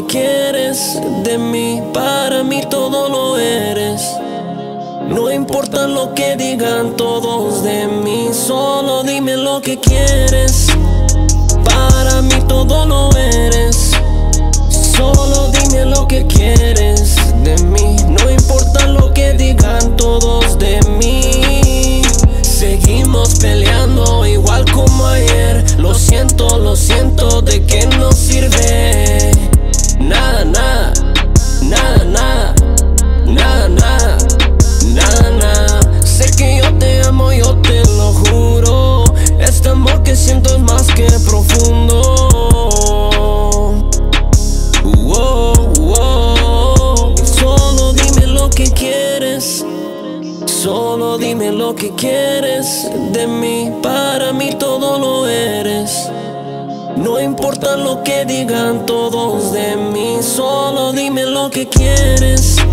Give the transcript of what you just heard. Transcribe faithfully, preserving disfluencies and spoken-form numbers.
que quieres de mí, para mí todo lo eres. No importa lo que digan todos de mí, solo dime lo que quieres. Para mí todo lo eres. Solo dime lo que quieres de mí. No importa lo que digan todos de mí. Seguimos peleando igual como ayer. Lo siento, lo siento, ¿de qué nos sirve? Nada, nada, nada, nada, nada, nada, nada, nada. Sé que yo te amo, yo te lo juro. Este amor que siento es más que profundo. Wow, wow. Solo dime lo que quieres. Solo dime lo que quieres de mí, para mí todo lo eres. No importa lo que digan todos de mí, solo dime lo que quieres.